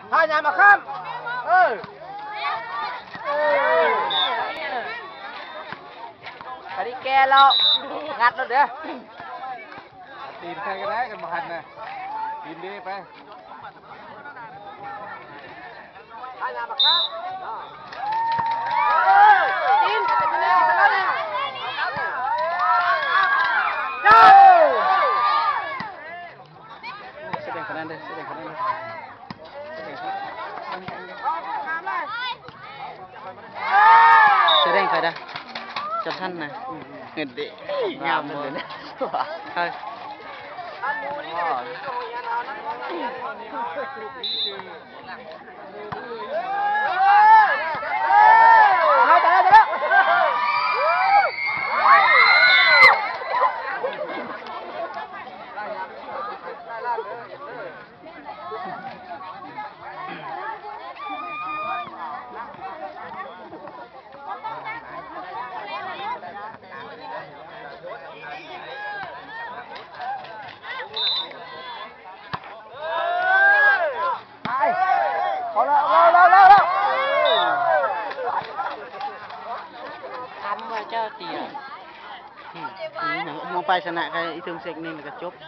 พาญามาข้ามไปดิแกเรางัดแล้วเด้อตีนใครก็ได้กันมาหันนะตีนดีไปพาญามาข้ามตีนไปเลยไปเลยแสดงคะแนนเลยแสดงคะแนนเลยแสดงใครได้จับท่านนะเงินเด็กงามเลยนะใช่เจ้าเตี๋ยมองไปชนะใครอีทึงเซกนี่มันก็จบ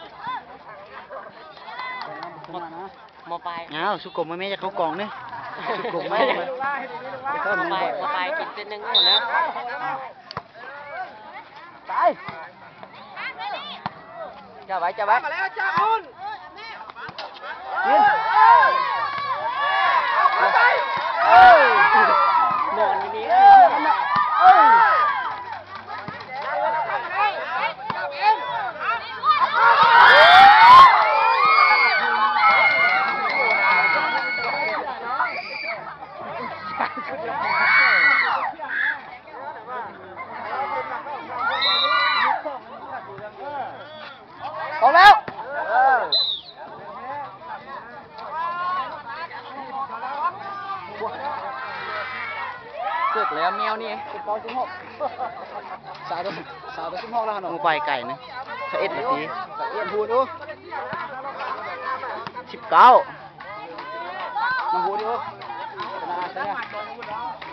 มอไปเงาสุกมไม่จะเข้ากองนี่สุกมไม่มอไปกินเส้นนึงหมดแล้วไปจ้าไว้จ้าไว้มาแล้วจ้าบุญยินนอนอย่างนี้ตรงแล้วเกิดแล้วแมวนี่16สาวตัว16แล้วหนูไปไก่นะ11 นาทีพูดดู19มาพูดดู